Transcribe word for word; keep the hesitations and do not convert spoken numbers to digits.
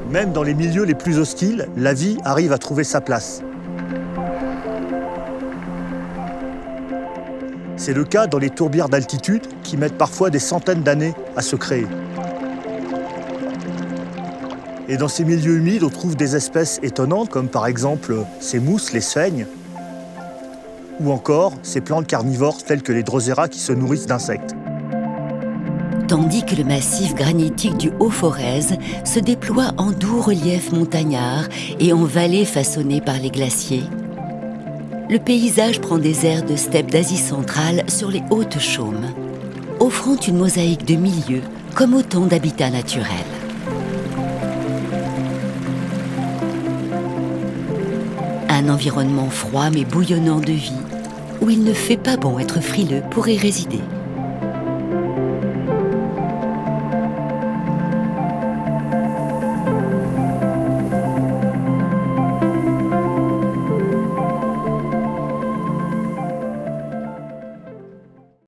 Même dans les milieux les plus hostiles, la vie arrive à trouver sa place. C'est le cas dans les tourbières d'altitude qui mettent parfois des centaines d'années à se créer. Et dans ces milieux humides, on trouve des espèces étonnantes, comme par exemple ces mousses, les sphènes, ou encore ces plantes carnivores telles que les drosera qui se nourrissent d'insectes. Tandis que le massif granitique du Haut-Forez se déploie en doux reliefs montagnards et en vallées façonnées par les glaciers, le paysage prend des airs de steppe d'Asie centrale sur les hautes chaumes, offrant une mosaïque de milieux comme autant d'habitats naturels. Un environnement froid mais bouillonnant de vie, où il ne fait pas bon être frileux pour y résider.